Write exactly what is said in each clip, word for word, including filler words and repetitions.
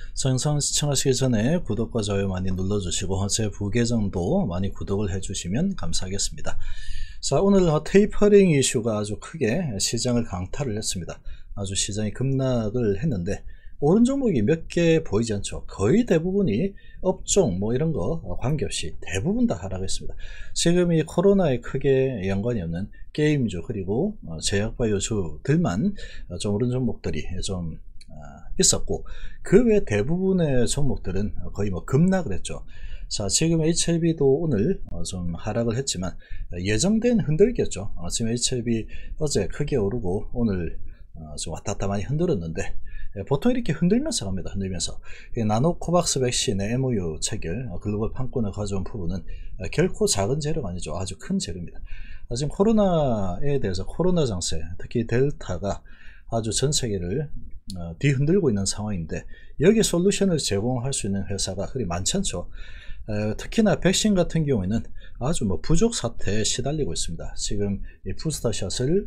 영상 시청하시기 전에 구독과 좋아요 많이 눌러주시고 제 부계정도 많이 구독을 해주시면 감사하겠습니다. 자, 오늘 테이퍼링 이슈가 아주 크게 시장을 강타를 했습니다. 아주 시장이 급락을 했는데 오른 종목이 몇 개 보이지 않죠. 거의 대부분이 업종 뭐 이런 거 관계없이 대부분 다 하락했습니다. 지금 이 코로나에 크게 연관이 없는 게임주 그리고 제약바이오주들만 좀 오른 종목들이 좀 있었고, 그 외 대부분의 종목들은 거의 뭐 급락을 했죠. 자, 지금 에이치엘비도 오늘 좀 하락을 했지만 예정된 흔들기였죠. 지금 에이치엘비 어제 크게 오르고 오늘 좀 왔다 갔다 많이 흔들었는데 보통 이렇게 흔들면서 갑니다. 흔들면서 나노코박스 백신의 엠오유 체결, 글로벌 판권을 가져온 부분은 결코 작은 재료가 아니죠. 아주 큰 재료입니다. 지금 코로나에 대해서 코로나 장세, 특히 델타가 아주 전 세계를 어, 뒤흔들고 있는 상황인데 여기에 솔루션을 제공할 수 있는 회사가 그리 많지 않죠. 어, 특히나 백신 같은 경우에는 아주 뭐 부족 사태에 시달리고 있습니다. 지금 이 부스터샷을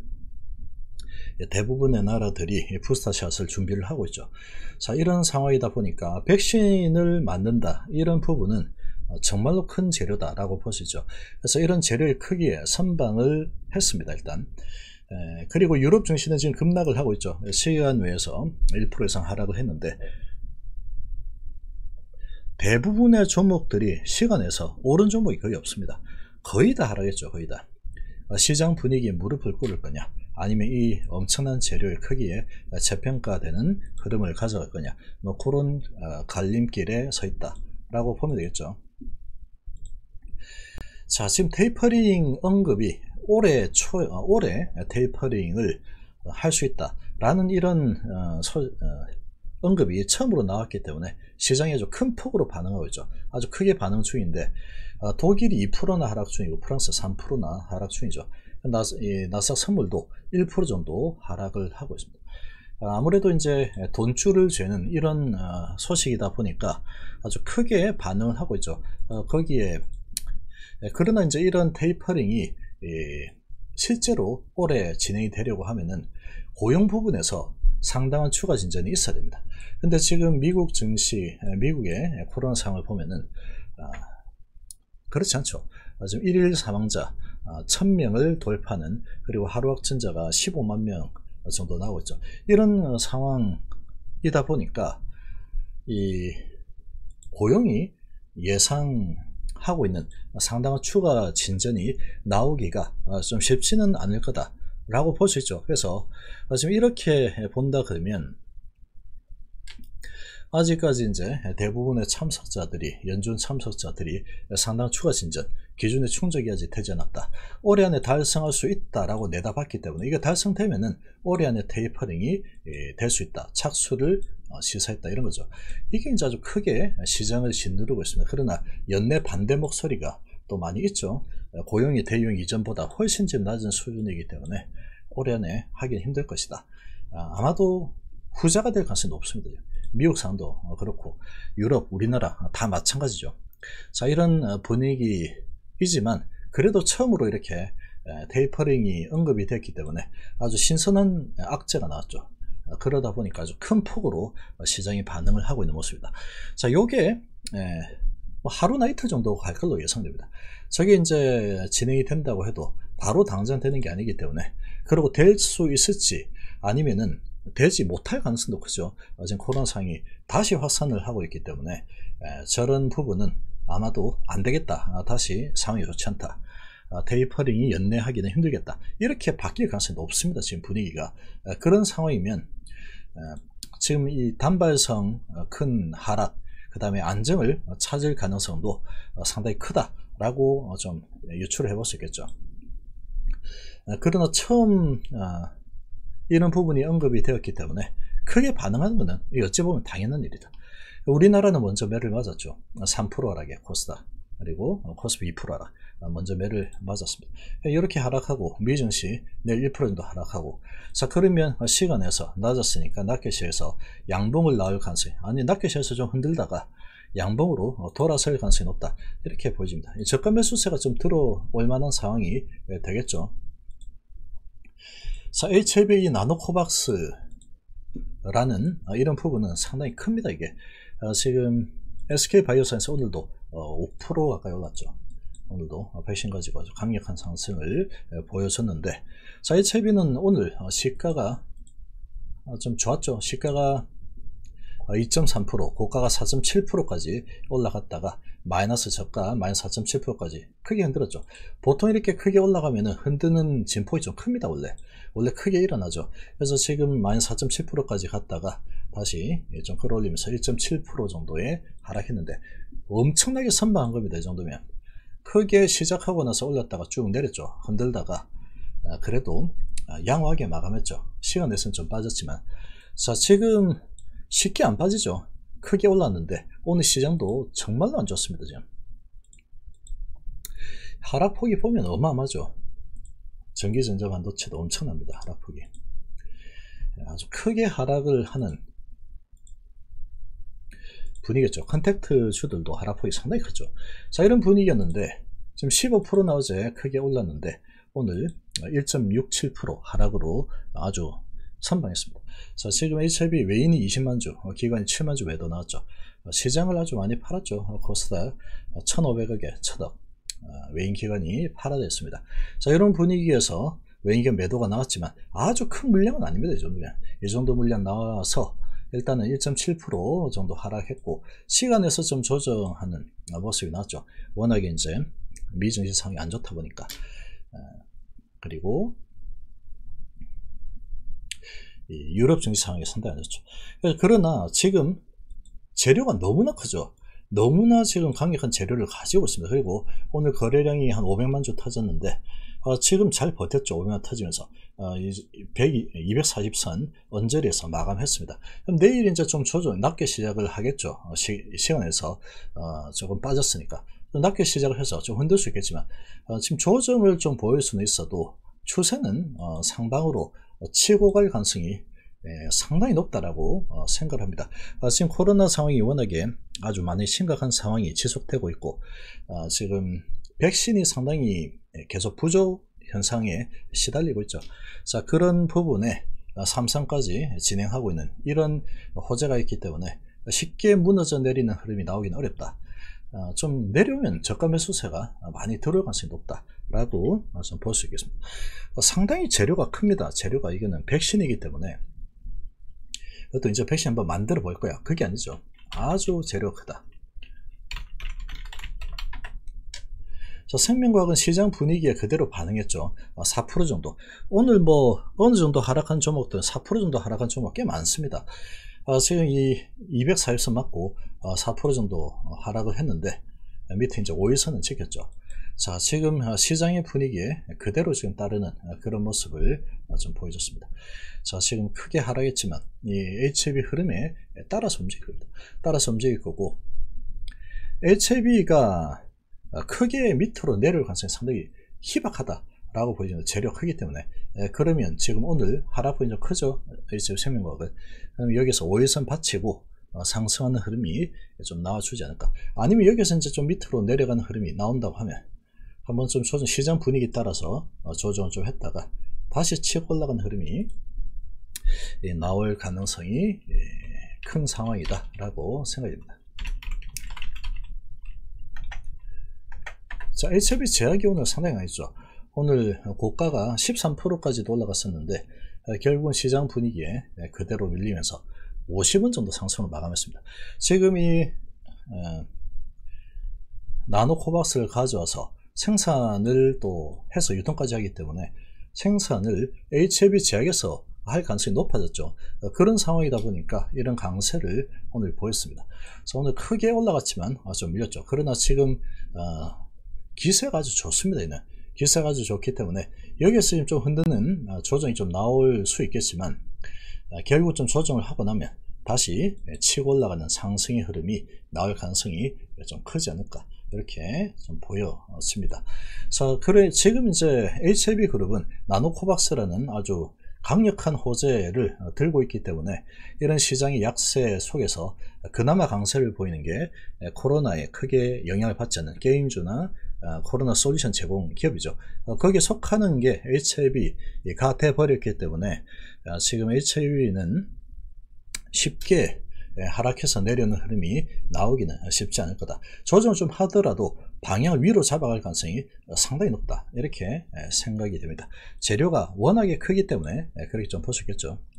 대부분의 나라들이 이 부스터샷을 준비를 하고 있죠. 자, 이런 상황이다 보니까 백신을 만든다 이런 부분은 정말로 큰 재료다 라고 보시죠. 그래서 이런 재료의 크기에 선방을 했습니다. 일단 에, 그리고 유럽 증시는 지금 급락을 하고 있죠. 시간 외에서 일 퍼센트 이상 하락을 했는데 대부분의 종목들이 시간에서 오른 종목이 거의 없습니다. 거의 다 하락했죠. 거의 다. 시장 분위기에 무릎을 꿇을 거냐, 아니면 이 엄청난 재료의 크기에 재평가되는 흐름을 가져갈 거냐, 뭐 그런 갈림길에 서 있다 라고 보면 되겠죠. 자, 지금 테이퍼링 언급이 올해 초, 올해 테이퍼링을 할 수 있다 라는 이런 어, 소, 어, 언급이 처음으로 나왔기 때문에 시장이 아주 큰 폭으로 반응하고 있죠. 아주 크게 반응 중인데 어, 독일이 이 퍼센트나 하락 중이고 프랑스 삼 퍼센트나 하락 중이죠. 나스, 이 나스닥 선물도 일 퍼센트 정도 하락을 하고 있습니다. 아무래도 이제 돈줄을 죄는 이런 어, 소식이다 보니까 아주 크게 반응을 하고 있죠. 어, 거기에 그러나 이제 이런 테이퍼링이 예, 실제로 올해 진행이 되려고 하면은 고용 부분에서 상당한 추가 진전이 있어야 됩니다. 근데 지금 미국 증시, 미국의 코로나 상황을 보면은 아, 그렇지 않죠. 아, 지금 일일 사망자 아, 천 명을 돌파하는, 그리고 하루 확진자가 십오만 명 정도 나오고 있죠. 이런 상황이다 보니까 이 고용이 예상 하고 있는 상당한 추가 진전이 나오기가 좀 쉽지는 않을 거다 라고 볼 수 있죠. 그래서 지금 이렇게 본다 그러면 아직까지 이제 대부분의 참석자들이, 연준 참석자들이 상당한 추가 진전, 기준의 충족이 아직 되지 않았다, 올해 안에 달성할 수 있다 라고 내다봤기 때문에 이게 달성되면은 올해 안에 테이퍼링이 될 수 있다, 착수를 시사했다 이런 거죠. 이게 이제 아주 크게 시장을 짓누르고 있습니다. 그러나 연내 반대 목소리가 또 많이 있죠. 고용이 대유행 이전보다 훨씬 좀 낮은 수준이기 때문에 올해 안에 하긴 힘들 것이다. 아마도 후자가 될 가능성이 높습니다. 미국 상도 그렇고 유럽, 우리나라 다 마찬가지죠. 자, 이런 분위기이지만 그래도 처음으로 이렇게 테이퍼링이 언급이 됐기 때문에 아주 신선한 악재가 나왔죠. 그러다 보니까 아주 큰 폭으로 시장이 반응을 하고 있는 모습입니다. 자, 요게 하루나 이틀 정도 갈 걸로 예상됩니다. 저게 이제 진행이 된다고 해도 바로 당장 되는 게 아니기 때문에, 그리고 될 수 있을지 아니면은 되지 못할 가능성도 크죠. 지금 코로나 상황이 다시 확산을 하고 있기 때문에 저런 부분은 아마도 안 되겠다, 다시 상황이 좋지 않다, 테이퍼링이 연내하기는 힘들겠다, 이렇게 바뀔 가능성이 높습니다. 지금 분위기가 그런 상황이면 지금 이 단발성 큰 하락, 그 다음에 안정을 찾을 가능성도 상당히 크다라고 좀 유추를 해볼 수 있겠죠. 그러나 처음 이런 부분이 언급이 되었기 때문에 크게 반응하는 것은 어찌 보면 당연한 일이다. 우리나라는 먼저 매를 맞았죠. 삼 퍼센트 하락에 코스닥, 그리고 코스피 이 퍼센트 하락, 먼저 매를 맞았습니다. 이렇게 하락하고 미증시 내일 일 퍼센트 정도 하락하고, 자, 그러면 시간에서 낮았으니까 낙켓시에서 양봉을 나올 가능성이, 아니 낙켓시에서 좀 흔들다가 양봉으로 돌아설 가능성이 높다, 이렇게 보여집니다. 저가 매수세가 좀 들어올 만한 상황이 되겠죠. 자, 에이치엘비 나노코박스 라는 이런 부분은 상당히 큽니다. 이게 지금 에스케이바이오사이언스 오늘도 오 퍼센트 가까이 올랐죠. 오늘도 백신 가지고 아주 강력한 상승을 보여줬는데, 자, 에이치아이비는 오늘 시가가 좀 좋았죠. 시가가 이 점 삼 퍼센트, 고가가 사 점 칠 퍼센트까지 올라갔다가 마이너스 저가 마이너스 사 점 칠 퍼센트까지 크게 흔들었죠. 보통 이렇게 크게 올라가면 흔드는 진폭이 좀 큽니다. 원래 원래 크게 일어나죠. 그래서 지금 마이너스 사 점 칠 퍼센트까지 갔다가 다시 좀 끌어올리면서 일 점 칠 퍼센트 정도의 하락했는데, 엄청나게 선방한 겁니다. 이 정도면 크게 시작하고 나서 올렸다가 쭉 내렸죠. 흔들다가 그래도 양호하게 마감했죠. 시간 내서는 좀 빠졌지만, 자, 지금 쉽게 안 빠지죠. 크게 올랐는데 오늘 시장도 정말로 안 좋습니다. 지금 하락폭이 보면 어마어마하죠. 전기전자 반도체도 엄청납니다. 하락폭이 아주 크게 하락을 하는 분위기였죠. 컨택트 주들도 하락폭이 상당히 크죠. 자, 이런 분위기였는데 지금 십오 퍼센트나 어제 크게 올랐는데 오늘 일 점 육칠 퍼센트 하락으로 아주 선방했습니다. 자, 지금 에이치아이비 외인이 이십만 주, 기관이 칠만 주 매도 나왔죠. 시장을 아주 많이 팔았죠. 코스닥 천오백억에 천억 외인 기관이 팔아냈습니다. 자, 이런 분위기에서 외인 기관 매도가 나왔지만 아주 큰 물량은 아닙니다. 이 정도 물량. 이 정도 물량 나와서 일단은 일 점 칠 퍼센트 정도 하락했고, 시간에서 좀 조정하는 모습이 나왔죠. 워낙에 이제 미증시 상황이 안 좋다 보니까. 그리고 유럽 증시 상황이 상당히 안 좋죠. 그러나 지금 재료가 너무나 크죠. 너무나 지금 강력한 재료를 가지고 있습니다. 그리고 오늘 거래량이 한 오백만 주 터졌는데 어, 지금 잘 버텼죠. 오백만 터지면서 어, 이백사십 선 언저리에서 마감했습니다. 그럼 내일 이제 좀 조정, 낮게 시작을 하겠죠. 어, 시, 시간에서 어, 조금 빠졌으니까 낮게 시작을 해서 좀 흔들 수 있겠지만 어, 지금 조정을 좀 보일 수는 있어도 추세는 어, 상방으로 치고 갈 가능성이 예, 상당히 높다라고 어, 생각을 합니다. 어, 지금 코로나 상황이 워낙에 아주 많이 심각한 상황이 지속되고 있고 어, 지금 백신이 상당히 계속 부족 현상에 시달리고 있죠. 자, 그런 부분에 삼 상까지 진행하고 있는 이런 호재가 있기 때문에 쉽게 무너져 내리는 흐름이 나오기는 어렵다. 어, 좀 내려오면 저가 매수세가 많이 들어올 가능성이 높다라고 좀 볼 수 있겠습니다. 어, 상당히 재료가 큽니다. 재료가 이거는 백신이기 때문에 또 이제 백신 한번 만들어 볼 거야. 그게 아니죠. 아주 재료가 크다. 자, 생명과학은 시장 분위기에 그대로 반응했죠. 어, 사 퍼센트 정도. 오늘 뭐 어느 정도 하락한 종목들은 사 퍼센트 정도 하락한 종목 꽤 많습니다. 어, 지금 이 이백사십 선 맞고 어, 사 퍼센트 정도 하락을 했는데 밑에 이제 오 일선은 지켰죠. 자, 지금 시장의 분위기에 그대로 지금 따르는 그런 모습을 좀 보여줬습니다. 자, 지금 크게 하락했지만 이 에이치아이비 흐름에 따라서 움직일 겁니다. 따라서 움직일 거고, 에이치아이비가 크게 밑으로 내려올 가능성이 상당히 희박하다라고 보여지는 재료가 크기 때문에, 그러면 지금 오늘 하락폭이 좀 크죠. 에이치아이비 생명과학은. 그럼 여기서 오 일선 받치고 상승하는 흐름이 좀 나와주지 않을까. 아니면 여기서 이제 좀 밑으로 내려가는 흐름이 나온다고 하면 한번 좀 조정, 시장 분위기 따라서 조정을 좀 했다가 다시 치고 올라가는 흐름이 나올 가능성이 큰 상황이다 라고 생각됩니다. 자, 에이치아이비 제약이 오늘 상당히 많이 죠. 오늘 고가가 십삼 퍼센트까지도 올라갔었는데 결국은 시장 분위기에 그대로 밀리면서 오십 원 정도 상승을 마감했습니다. 지금 이 어, 나노코박스를 가져와서 생산을 또 해서 유통까지 하기 때문에 생산을 에이치아이비 제약에서 할 가능성이 높아졌죠. 어, 그런 상황이다 보니까 이런 강세를 오늘 보였습니다. 그래서 오늘 크게 올라갔지만 아, 좀 밀렸죠. 그러나 지금 어, 기세가 아주 좋습니다. 이는 기세가 아주 좋기 때문에 여기에서 좀 흔드는 어, 조정이 좀 나올 수 있겠지만 어, 결국 좀 조정을 하고 나면 다시 치고 올라가는 상승의 흐름이 나올 가능성이 좀 크지 않을까, 이렇게 좀 보여집니다. 자, 그래 지금 이제 에이치아이비 그룹은 나노코박스라는 아주 강력한 호재를 들고 있기 때문에 이런 시장의 약세 속에서 그나마 강세를 보이는 게 코로나에 크게 영향을 받지 않는 게임주나 코로나 솔루션 제공 기업이죠. 거기에 속하는 게 에이치아이비가 돼버렸기 때문에 지금 에이치아이비는 쉽게 하락해서 내려오는 흐름이 나오기는 쉽지 않을 거다. 조정을 좀 하더라도 방향을 위로 잡아갈 가능성이 상당히 높다, 이렇게 생각이 됩니다. 재료가 워낙에 크기 때문에 그렇게 좀 보셨겠죠.